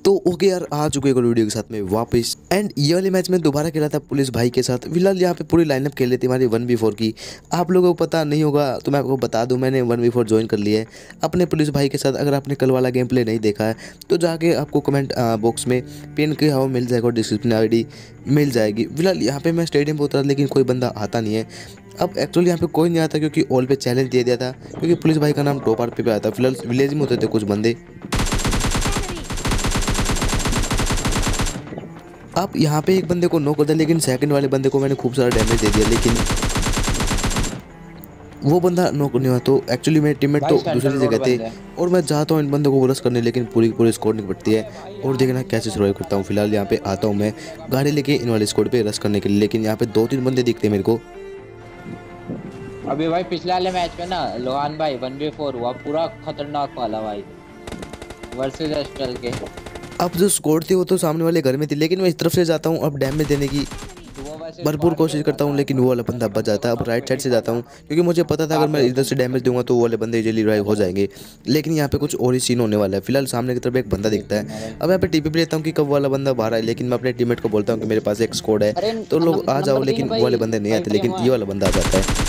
तो ओके यार, आ चुके एक और वीडियो के साथ में वापस। एंड ये वाले मैच में दोबारा खेला था पुलिस भाई के साथ। फिलहाल यहाँ पे पूरी लाइनअप खेल रही थी हमारी 1v4 की। आप लोगों को पता नहीं होगा तो मैं आपको बता दूं, मैंने 1v4 ज्वाइन कर लिया है अपने पुलिस भाई के साथ। अगर आपने कल वाला गेम प्ले नहीं देखा है तो जाके आपको कमेंट बॉक्स में पिन के हवा मिल जाएगा और डिस्क्रिप्शन आईडी मिल जाएगी। फिलहाल यहाँ पे मैं स्टेडियम पर उतरा लेकिन कोई बंदा आता नहीं है। अब एक्चुअली यहाँ पे कोई नहीं आता क्योंकि ऑल पे चैलेंज दे दिया था, क्योंकि पुलिस भाई का नाम टॉप आर पे आया था। फिलहाल विलेज में होते थे कुछ बंदे। अब यहाँ पे एक बंदे को नॉक कर दिया, लेकिन सेकंड वाले बंदे को मैंने खूब सारा डैमेज दे दिया, लेकिन वो बंदा नॉक नहीं हुआ। तो एक्चुअली मेरे टीममेट तो दूसरी जगह थे और मैं चाहता हूँ इन बंदों को रश करने, लेकिन पूरी स्क्वाड निपटती है। और देखना कैसे सर्वाइव करता हूँ। फिलहाल यहाँ पे आता हूँ मैं गाड़ी लेके इन वाले स्क्वाड पे रश करने के लिए, लेकिन यहाँ पे 2-3 बंदे दिखते हैं मेरे को। अभी भाई पिछले वाले मैच में ना लोहान भाई 1v4 हुआ, पूरा खतरनाक वाला भाई वर्सेस एस्ट्रल के। अब जो स्क्वाड थी वो तो सामने वाले घर में थी, लेकिन मैं इस तरफ से जाता हूँ अब डैमेज देने की भरपूर कोशिश करता हूँ, लेकिन वो वाला बंदा बच जाता है। अब राइट साइड से जाता हूँ क्योंकि मुझे पता था अगर मैं इधर से डैमेज दूंगा तो वो वाले बंदे इजीली रिवाइव हो जाएंगे, लेकिन यहाँ पे कुछ और ही सीन होने वाला है। फिलहाल सामने की तरफ एक बंदा दिखता है। अब यहाँ पे टीपी पे लेता हूँ कि कब वाला बंदा बाहर आए, लेकिन मैं अपने टीममेट को बोलता हूँ कि मेरे पास एक स्क्वाड है तो लोग आ जाओ, लेकिन वो वाले बंदे नहीं आते, लेकिन ये वाला बंदा आ जाता है।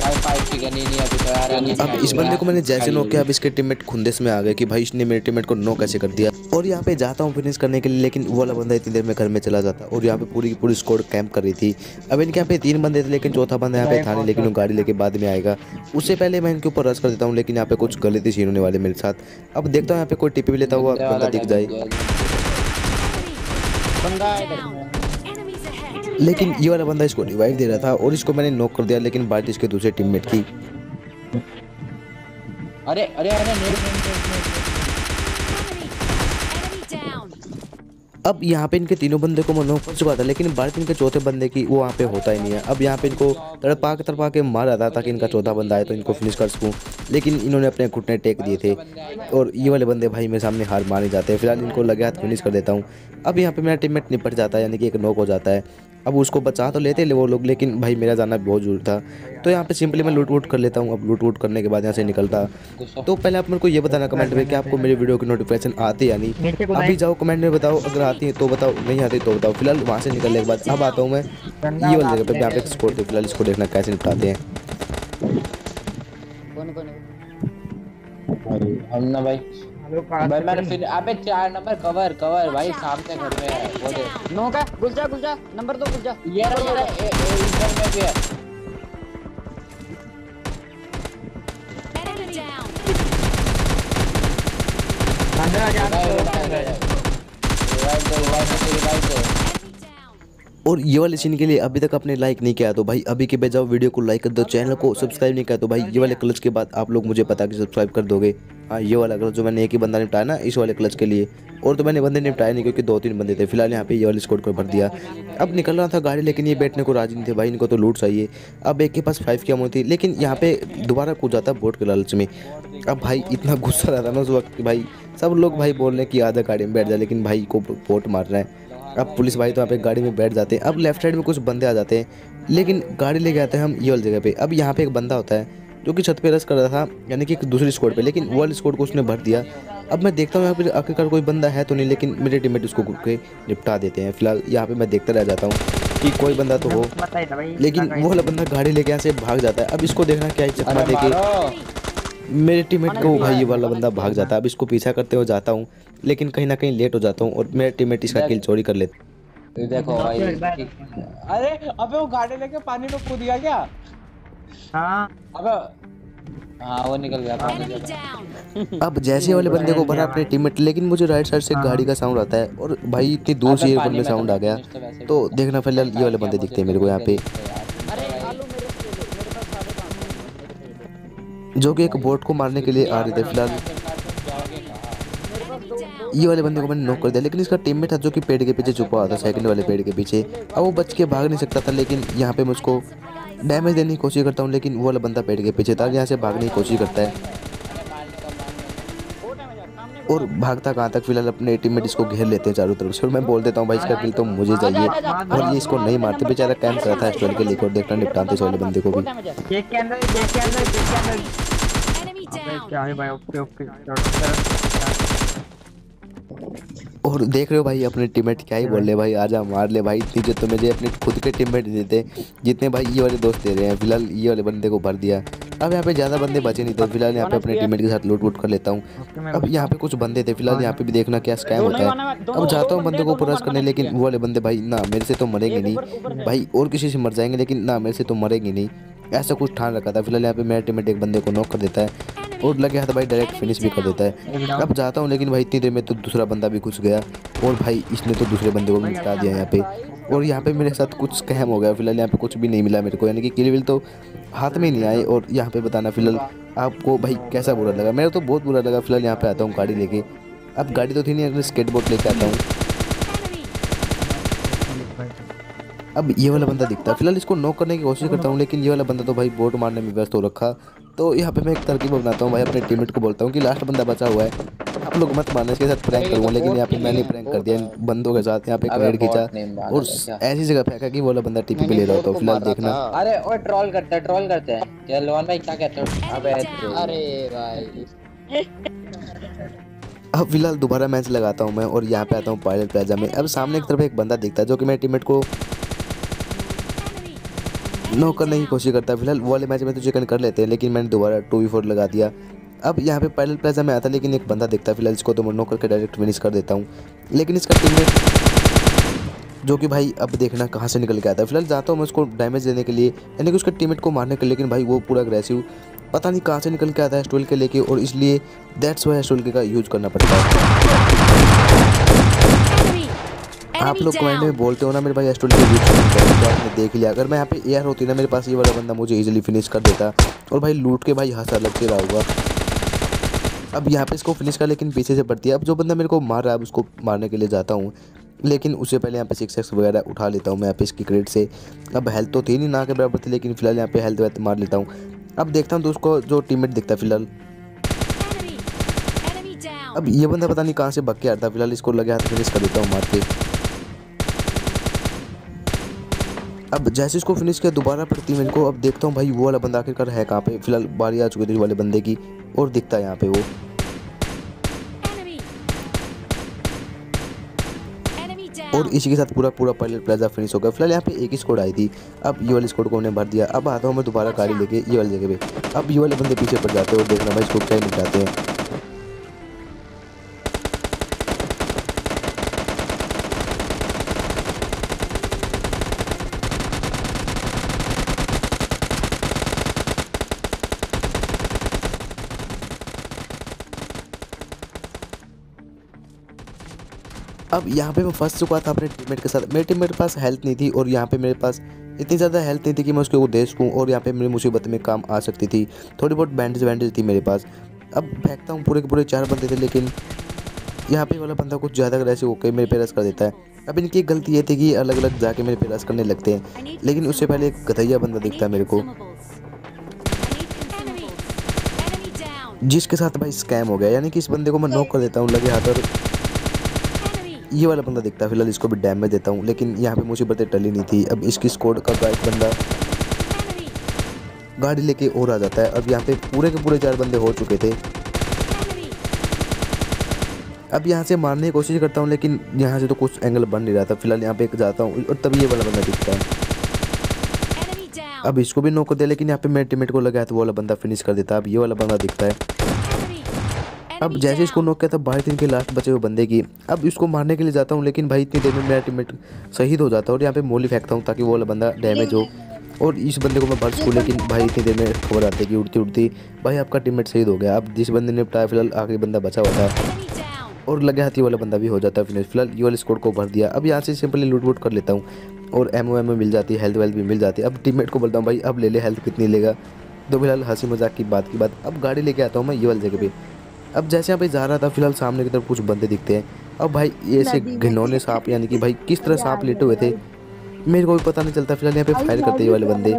अब इस बंदे को मैंने जैसे नॉक किया, अब इसके टीममेट खुंदेस में आ गए कि भाई इसने मेरे टीममेट को नॉक कैसे कर दिया। और यहाँ पे जाता हूँ फिनिश करने के लिए, लेकिन वो वाला बंदा इतनी देर में घर में चला जाता। और यहाँ पे पूरी स्क्वाड कैंप कर रही थी। अब इनके यहाँ पे 3 बंदे थे, लेकिन चौथा बंदा यहाँ पे था नहीं, लेकिन वो गाड़ी लेके बाद में आएगा। उससे पहले मैं इनके ऊपर रश कर देता हूँ, लेकिन यहाँ पे कुछ गलती सीन होने वाले मेरे साथ। अब देखता हूँ यहाँ पे कोई टिप्पी भी लेता हुआ बंदा दिख जाए, लेकिन ये वाला बंदा इसको रिवाइव दे रहा था और इसको मैंने नॉक कर दिया, लेकिन बात इसके दूसरे टीममेट की। अरे अरे अरे अब यहाँ पे इनके तीनों बंदे को मैं नॉक कर चुका था, लेकिन बात इनके चौथे बंदे की वो वहाँ पे होता ही नहीं है। अब यहाँ पे इनको तड़पा के मार रहा था ताकि इनका चौथा बंदा आए तो इनको फिनिश कर सकूँ, लेकिन इन्होंने अपने घुटने टेक दिए थे और ये वाले बंदे भाई मेरे सामने हार मारे जाते हैं। फिलहाल इनको लगे हाथ फिनिश कर देता हूँ। अब यहाँ पे मेरा टीममेट निपट जाता है, यानी कि एक नॉक हो जाता है। अब उसको बचा तो लेते वो लोग, लेकिन भाई मेरा जाना बहुत जरूरी था, तो यहाँ पे सिंपली मैं लूट वूट कर लेता हूँ। अब लूट वूट करने के बाद यहाँ से निकलता। तो पहले आप मेरे को ये बताना कमेंट में कि आपको मेरी वीडियो की नोटिफिकेशन आती है या नहीं। अभी जाओ कमेंट में बताओ, अगर आती है तो बताओ, नहीं आती तो बताओ। फिलहाल वहाँ से निकलने के बाद अब आता हूँ मैं ये वाली जगह पे, यहाँ पे एक स्पोर्ट है। फिलहाल इसको देखना कैसे निपटाते हैं। हम ना भाई मैंने फिर अबे 4 नंबर कवर भाई सामने घर में है वो दे नो का गुलजा नंबर 2 गुलजा ये रहा इधर में भी है। अंदर आ जा और ये वाले सीन के लिए अभी तक आपने लाइक नहीं किया तो भाई अभी के बजाओ वीडियो को लाइक कर दो, चैनल को सब्सक्राइब नहीं किया तो भाई ये वाले क्लच के बाद आप लोग मुझे पता कि सब्सक्राइब कर दोगे। हाँ, ये वाला क्लच जो मैंने एक ही बंदा निपटाया ना इस वाले क्लच के लिए, और तो मैंने बंदे निपटाए नहीं क्योंकि 2-3 बंदे थे। फिलहाल यहाँ पे ये वाले स्क्वाड को भर दिया। अब निकल रहा था गाड़ी, लेकिन ये बैठने को राजी नहीं थे भाई, इनको तो लूट चाहिए। अब एक के पास 5 की अमो थी, लेकिन यहाँ पे दोबारा कूद जाता बोट के लालच में। अब भाई इतना गुस्सा रहता ना उस वक्त कि भाई सब लोग भाई बोल रहे हैं कि आधा गाड़ी में बैठ जाए, लेकिन भाई को बोट मार रहा है। अब पुलिस भाई तो यहाँ पे गाड़ी में बैठ जाते हैं। अब लेफ्ट साइड में कुछ बंदे आ जाते हैं, लेकिन गाड़ी लेके आते हैं हम ये वाली जगह पे। अब यहाँ पे एक बंदा होता है जो कि छत पे रश कर रहा था, यानी कि एक दूसरी स्क्वाड पे, लेकिन वो वाली स्क्वाड को उसने भर दिया। अब मैं देखता हूँ यहाँ पे आखिरकार कोई बंदा है तो नहीं, लेकिन मेरे टीममेट उसको के निपटा देते हैं। फिलहाल यहाँ पे मैं देखता रह जाता हूँ कि कोई बंदा तो हो, लेकिन वो वाला बंदा गाड़ी लेके यहाँ से भाग जाता है। अब इसको देखना क्या ही चकमा देके मेरे टीममेट को भाई ये वाला बंदा भाग जाता है। अब इसको पीछा करते हुए जाता हूँ, लेकिन कहीं ना कहीं लेट हो जाता हूँ और मेरे टीममेट इसका किल चोरी कर लेते। देखो भाई अरे अबे वो गाड़ी लेके पानी में कूद गया क्या? हां अबे हाँ वो निकल गया। अब जैसे वाले बंदे को भरा अपने टीममेट, लेकिन मुझे राइट साइड से गाड़ी का साउंड आता है और भाई इतनी दूर से एयरपोर्ट में साउंड आ गया। तो देखना फिलहाल ये वाले बंदे दिखते हैं मेरे को यहाँ पे, जो कि एक बोट को मारने के लिए आ रहे थे। फिलहाल ये वाले बंदे को मैंने नॉक कर दिया, लेकिन इसका टीममेट था जो कि पेड़ के पीछे छुपा हुआ था, सेकंड वाले पेड़ के पीछे। अब वो बच के भाग नहीं सकता था, लेकिन यहाँ पे मैं उसको डैमेज देने की कोशिश करता हूँ, लेकिन वो वाला बंदा पेड़ के पीछे था, यहाँ से भागने की कोशिश करता है और भागता कहाँ तक। फिलहाल अपने टीममेट इसको घेर लेते हैं चारों तरफ से और मैं बोल देता हूँ भाई इसका किल तो मुझे चाहिए, और ये इसको नहीं मारते। बेचारा कैंप कर रहा था स्टोर के लिए, और देखना निपटाते इस वाले बंदे को भी। क्या है भाई? ओके और देख रहे हो भाई अपने टीममेट क्या ही बोल रहे भाई, आजा मार ले भाई। इतनी जो तो मुझे अपने खुद के टीममेट देते जितने भाई ये वाले दोस्त दे रहे हैं। फिलहाल ये वाले बंदे को भर दिया। अब यहाँ पे ज़्यादा बंदे बचे नहीं थे। फिलहाल यहाँ पे अपने टीममेट के साथ लूट वूट कर लेता हूँ। अब यहाँ पे कुछ बंदे थे। फिलहाल यहाँ पे भी देखना क्या स्कैम होता है। अब जाता हूँ बंदे को ऊपर रश करने, लेकिन वो वाले बंदे भाई ना मेरे से तो मरेंगे नहीं भाई, और किसी से मर जाएंगे लेकिन ना मेरे से तो मरेंगे नहीं, ऐसा कुछ ठान रखा था। फिलहाल यहाँ पे मेरा टीममेट एक बंदे को नॉक कर देता है और लगे हाथ भाई डायरेक्ट फिनिश भी कर देता है। अब जाता हूँ लेकिन भाई इतनी देर में तो दूसरा बंदा भी घुस गया और भाई इसने तो दूसरे बंदे को भी निपटा दिया यहाँ पे। और यहाँ पे मेरे साथ कुछ स्कैम हो गया। फिलहाल यहाँ पे कुछ भी नहीं मिला मेरे को, यानी कि किल विल तो हाथ में नहीं आए। और यहाँ पे बताना फिलहाल आपको भाई कैसा बुरा लगा। मेरा तो बहुत बुरा लगा। फिलहाल यहाँ पे आता हूँ गाड़ी लेके। अब गाड़ी तो थी नहीं, अगर स्केटबोर्ड लेके आता हूँ। अब ये वाला बंदा दिखता है। फिलहाल इसको नॉक करने की कोशिश करता हूँ, लेकिन ये वाला बंदा तो भाई बोट मारने में व्यस्त हो रखा। तो यहाँ पे मैं एक तरकीब बनाता हूँ भाई, अपने टीममेट को बोलता हूँ कि लास्ट बंदा बचा हुआ है, आप लोग मत मारना, इसके साथ प्रैंक करूँगा। लेकिन यहाँ पे मैंने प्रैंक कर दिया इन बंदों के साथ। यहाँ पे क्रेड खींचा और ऐसी जगह फेंका कि वो वाला बंदा टीपी पे ले रहा था। फिलहाल देखना। अरे और ट्रोल करते हैं क्या लोहान भाई, क्या कहते हो? अबे अरे भाई अब फिलहाल दोबारा मैच लगाता हूँ मैं और यहाँ पे आता हूँ पायलट प्लाजा में। अब सामने की तरफ एक बंदा दिखता है जो कि मेरे टीममेट को नॉक करने की कोशिश करता है। फिलहाल वो वाले मैच में तो चिकन कर लेते हैं, लेकिन मैंने दोबारा 2v4 लगा दिया। अब यहाँ पे पायलट प्लाजा में आता है, लेकिन एक बंदा दिखता है। फिलहाल इसको तो मैं नॉक करके डायरेक्ट फिनिश कर देता हूँ, लेकिन इसका टीममेट जो कि भाई अब देखना कहाँ से निकल के आता है। फिलहाल जाता हूँ मैं उसको डैमेज देने के लिए, यानी कि उसके टीममेट को मारने के लिए, लेकिन भाई वो पूरा अग्रेसिव पता नहीं कहाँ से निकल के आता है स्टोल के लेके, और इसलिए दैट्स वाई स्टोल का यूज़ करना पड़ता है। आप लोग कमेंट में बोलते हो ना मेरे भाई एस्टोल के यूज करते, तो आपने देख लिया। अगर मैं यहाँ पे एयर होती ना मेरे पास, ये वाला बंदा मुझे इजीली फिनिश कर देता और भाई लूट के भाई हंसा लगते रहा होगा। अब यहाँ पे इसको फिनिश कर, लेकिन पीछे से पड़ती है। अब जो बंदा मेरे को मार रहा है उसको मारने के लिए जाता हूँ, लेकिन उससे पहले यहाँ पे 6x वगैरह उठा लेता हूँ मैं यहाँ पे इसकी क्रेड से। अब हेल्थ तो थी नहीं ना के बराबर थी, लेकिन फिलहाल यहाँ पे हेल्थ वेल्थ मार लेता हूँ। अब देखता हूँ तो उसको जो टीममेट दिखता है फिलहाल। अब ये बंदा पता नहीं कहाँ से भाग के आता है। फिलहाल इसको लगे हाथ फिनिश कर देता हूँ मार के। अब जैसे इसको फिनिश किया दोबारा पड़ती मेरे को। अब देखता हूँ भाई वो वाला बंदा आखिरकार है कहाँ पे। फिलहाल बारी आ चुकी थी वाले बंदे की और दिखता है यहाँ पे वो। और इसी के साथ पूरा पायलट प्लाजा फिनिश हो गया। फिलहाल यहाँ पे एक ही स्कोर आई थी। अब ये वाली स्कोर को उन्हें भर दिया। अब आता हूँ मैं दोबारा गाड़ी लेके ये वाली जगह पे। अब ये वाले बंदे पीछे पड़ जाते हैं और देखना भाई इसको क्या ही निपटाते हैं। अब यहाँ पे मैं फंस चुका था अपने टीममेट के साथ। मेरे टीममेट के पास हेल्थ नहीं थी और यहाँ पे मेरे पास इतनी ज़्यादा हेल्थ नहीं थी कि मैं उसके को दे सकूँ, और यहाँ पे मेरी मुसीबत में काम आ सकती थी। थोड़ी बहुत बैंडेज थी मेरे पास। अब फेंकता हूँ, पूरे के पूरे 4 बंदे थे, लेकिन यहाँ पे वाला बंदा कुछ ज़्यादा अग्रेसिव होकर मेरे पे रश कर देता है। अब इनकी गलती ये थी कि अलग अलग जाके मेरे पे रश करने लगते हैं, लेकिन उससे पहले एक गधैया बंदा दिखता है मेरे को, जिसके साथ भाई स्कैम हो गया। यानी कि इस बंदे को मैं नॉक कर देता हूँ लगे हाथ, और ये वाला बंदा दिखता है। फिलहाल इसको भी डैमेज देता हूँ, लेकिन यहाँ पे मुसीबतें टली नहीं थी। अब इसकी स्क्वाड का एक बंदा गाड़ी लेके और आ जाता है। अब यहाँ पे पूरे के पूरे 4 बंदे हो चुके थे। अब यहाँ से मारने की कोशिश करता हूँ, लेकिन यहाँ से तो कुछ एंगल बन नहीं रहा था। फिलहाल यहाँ पे एक जाता हूँ और तभी ये वाला बंदा दिखता है। अब इसको भी नॉक कर दिया, लेकिन यहाँ पे मेरे टीममेट को लगा तो वो वाला बंदा फिनिश कर देता है। अब ये वाला बंदा दिखता है। अब जैसे इसको नॉक किया था 22 दिन के लास्ट बचे हुए बंदे की। अब इसको मारने के लिए जाता हूँ, लेकिन भाई इतनी देर में मेरा टीममेट शहीद हो जाता है। और यहाँ पे मोली फेंकता हूँ ताकि वो वाला बंदा डैमेज हो और इस बंदे को मैं भर सकूँ, लेकिन भाई इतनी देर में खबर आती है कि उड़ती उड़ती भाई आपका टीममेट शहीद हो गया। अब जिस बंदे ने निपटाया, फिलहाल आखिरी बंदा बचा हुआ था और लगे हाथी वाला बंदा भी हो जाता है फिनिश। फिलहाल ये वाले स्कोर को भर दिया। अब यहाँ से सिंपली लूट वूट कर लेता हूँ और एमओ मिल जाती है, हेल्थ वेल्थ भी मिल जाती है। अब टीममेट को बोलता हूँ भाई अब ले ले, हेल्थ कितनी लेगा। तो फिलहाल हंसी मजाक की बात अब गाड़ी लेके आता हूँ मैं ये वाली जगह पे। अब जैसे यहाँ पे जा रहा था, फिलहाल सामने की तरफ कुछ बंदे दिखते हैं। अब भाई ऐसे घिनौने सांप, यानी कि भाई किस तरह सांप लेटे हुए थे मेरे को भी पता नहीं चलता। फिलहाल यहाँ पे फायर करते वाले बंदे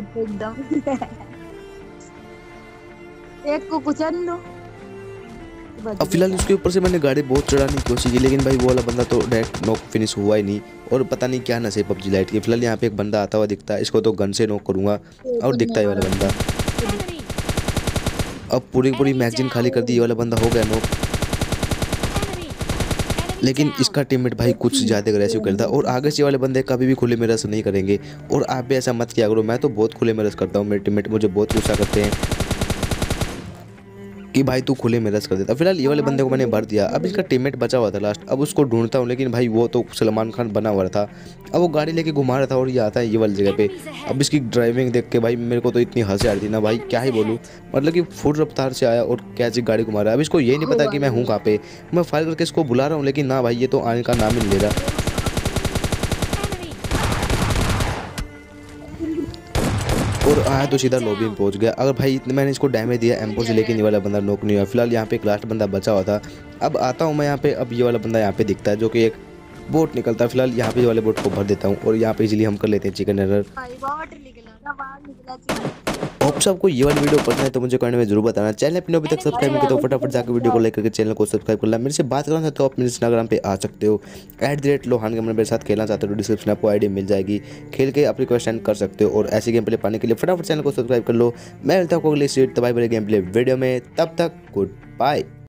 एक को कुचल लो। अब फिलहाल उसके ऊपर से मैंने गाड़ी बहुत चढ़ाने की कोशिश की, लेकिन भाई वो वाला बंदा तो डायरेक्ट नॉक फिनिश हुआ ही नहीं। और पता नहीं क्या नशे पबजी लाइट की। फिलहाल यहाँ पे एक बंदा आता हुआ दिखता है, इसको तो गन से नॉक करूँगा। और दिखता है वाला बंदा। अब पूरी मैगजीन खाली कर दी, ये वाला बंदा हो गया नॉक। लेकिन इसका टीममेट भाई कुछ ज़्यादा अग्रेसिव करता और आगे से वाले बंदे कभी भी खुले में रस नहीं करेंगे। और आप भी ऐसा मत किया करो, मैं तो बहुत खुले में रस करता हूँ, मेरे टीममेट मुझे बहुत गुस्सा करते हैं कि भाई तू खुले में रस कर देता। फिलहाल ये वाले बंदे को मैंने भर दिया। अब इसका टीममेट बचा हुआ था लास्ट, अब उसको ढूंढता हूँ, लेकिन भाई वो तो सलमान खान बना हुआ था। अब वो गाड़ी लेके घुमा रहा था और ये आता है ये वाली जगह पे। अब इसकी ड्राइविंग देख के भाई मेरे को तो इतनी हंसी आ रही थी ना भाई, क्या ही बोलूँ। मतलब कि फुल रफ्तार से आया और कैसी गाड़ी घुमा रहा है। अब इसको ये नहीं पता कि मैं हूँ कहाँ पे। मैं फायर करके इसको बुला रहा हूँ, लेकिन ना भाई ये तो आने का नाम ही नहीं ले रहा। और आया तो सीधा लॉबी में पहुंच गया। अगर भाई मैंने इसको डैमेज दिया एम्पो से, लेकिन ये वाला बंदा नॉक नहीं हुआ। फिलहाल यहाँ पे एक लास्ट बंदा बचा हुआ था। अब आता हूँ मैं यहाँ पे, अब ये वाला बंदा यहाँ पे दिखता है जो कि एक बोट निकलता है। फिलहाल यहाँ पे ये वाले बोट को भर देता हूँ और यहाँ पे इजीली हम कर लेते हैं चिकन डिनर। भाई वाटर निकला बाहर निकला चिकन। होप सबको ये वाली वीडियो पसंद है तो मुझे कमेंट में जरूर बताना। चैनल पे अभी तक सब्सक्राइब नहीं किया तो फटाफट जाकर वीडियो को लाइक करके चैनल को सब्सक्राइब कर लेना। मेरे से बात करना है तो आप मेरे इंस्टाग्राम पे आ सकते हो, @लोहान के मेरे साथ खेलना चाहते हो तो डिस्क्रिप्शन आपको आईडी मिल जाएगी, खेल के अपनी क्वेश्चन कर सकते हो। और ऐसे गेम प्ले पाने के लिए फटाफट चैनल को सब्सक्राइब कर लो। मैं मिलता हूँ अगले सीट तबाही भरे गेम प्ले वीडियो में, तब तक गुड बाय।